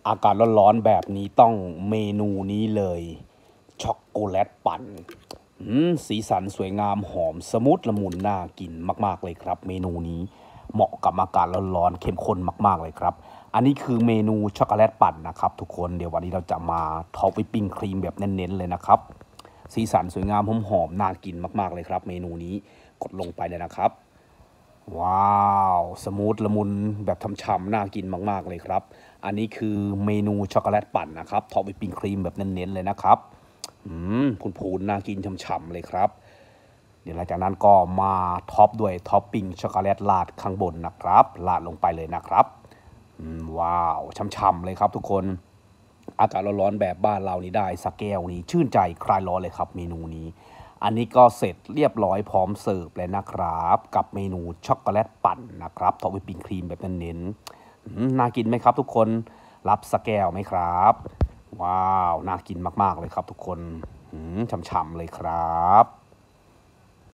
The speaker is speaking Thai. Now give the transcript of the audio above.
อากาศร้อนๆแบบนี้ต้องเมนูนี้เลยช็อกโกแลตปั่นสีสันสวยงามหอมสมูทละมุนน่ากินมากๆเลยครับเมนูนี้เหมาะกับอากาศร้อนๆเข้มข้นมากๆเลยครับอันนี้คือเมนูช็อกโกแลตปั่นนะครับทุกคนเดี๋ยววันนี้เราจะมาท็อปวิปปิ้งครีมแบบเน้นๆเลยนะครับสีสันสวยงามหอมๆน่ากินมากๆเลยครับเมนูนี้กดลงไปเลยนะครับว้าวสมูทละมุนแบบฉ่ำๆน่ากินมากๆเลยครับอันนี้คือเมนูช็อกโกแลตปั่นนะครับท็อปวิปปิ้งครีมแบบเน้นๆเลยนะครับพูนๆน่ากินฉ่ำๆเลยครับเดี๋ยวหลังจากนั้นก็มาท็อปด้วยท็อปปิ้งช็อกโกแลตราดข้างบนนะครับราดลงไปเลยนะครับว้าวฉ่ำๆเลยครับทุกคนอากาศร้อนๆแบบบ้านเรานี่ได้สักแก้วนี้ชื่นใจคลายร้อนเลยครับเมนูนี้อันนี้ก็เสร็จเรียบร้อยพร้อมเสิร์ฟเลยนะครับกับเมนูช็อกโกแลตปั่นนะครับท็อปวิปปิ้งครีมแบบเน้นๆน่ากินไหมครับทุกคนรับสักแก้วไหมครับว้าวน่ากินมากๆเลยครับทุกคนฉ่ำๆเลยครับ